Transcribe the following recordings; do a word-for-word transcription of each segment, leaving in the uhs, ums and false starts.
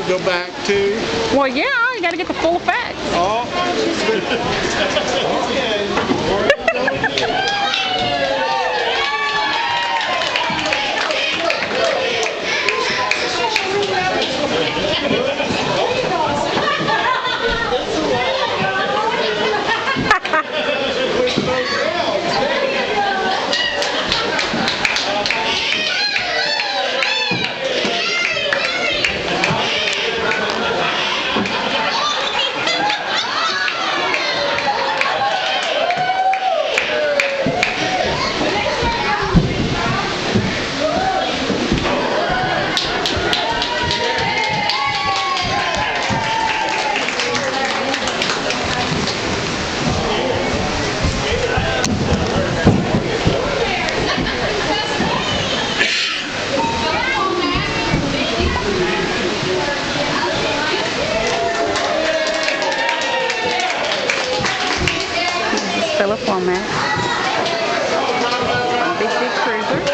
to go back to? Well, yeah, you got to get the full effect. Oh. Filler format. Big, big cruiser.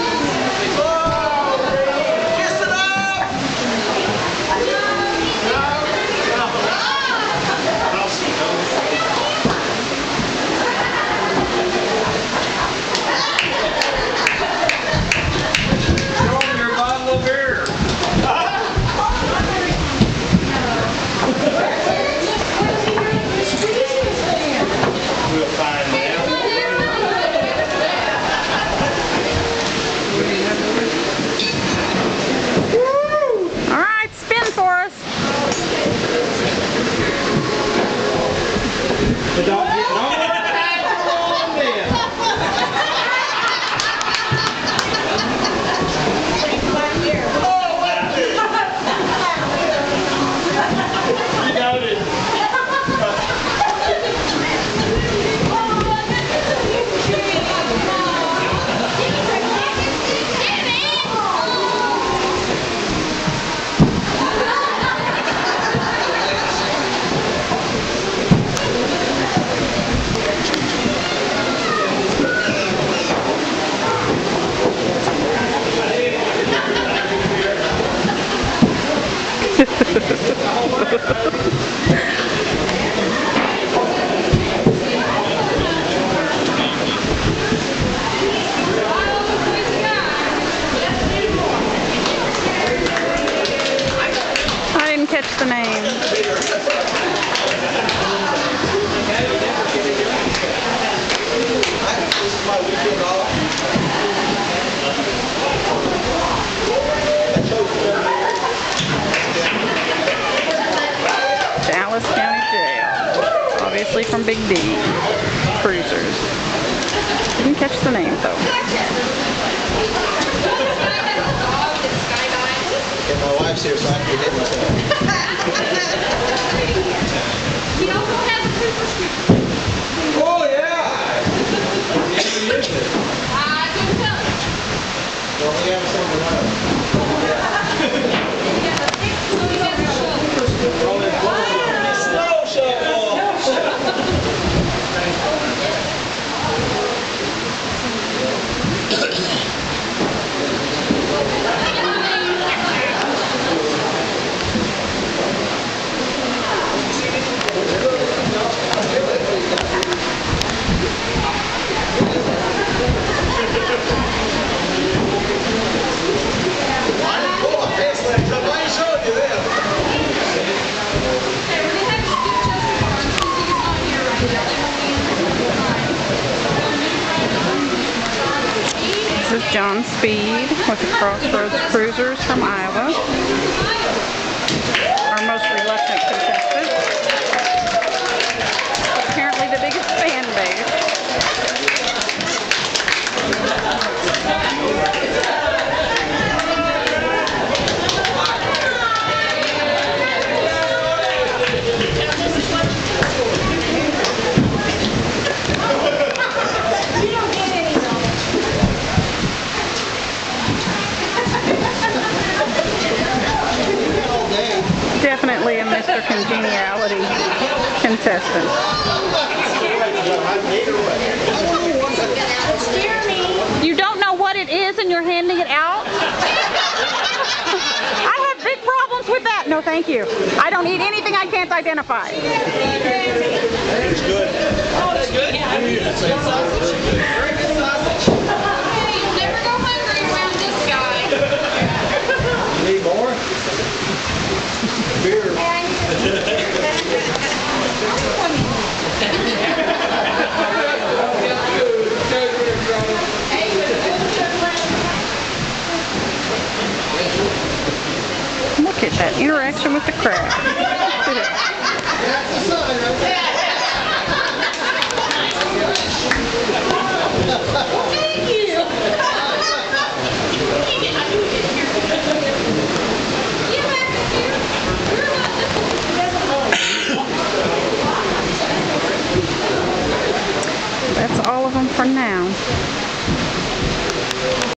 I didn't catch the name. Dallas County Jail. Obviously from Big D. Cruisers. Didn't catch the name though. And my wife's here, so I can hit myself. He also has a Christmas tree. Oh, yeah! I don't know. Well, we have something else. Snow shovel! This is John Speed with the Crossroads Cruisers from Iowa. Our most reluctant contestant. Apparently the biggest fan base. Definitely a Mister Congeniality contestant. You don't know what it is and you're handing it out? I have big problems with that? No, thank you. I don't eat anything I can't identify. It's good. Oh, it's good? Yeah. Very good sausage. Very good sausage. Hey, you'll never go hungry around this guy. You need more? Beer. Look at that interaction with the crab. That's the sign right there.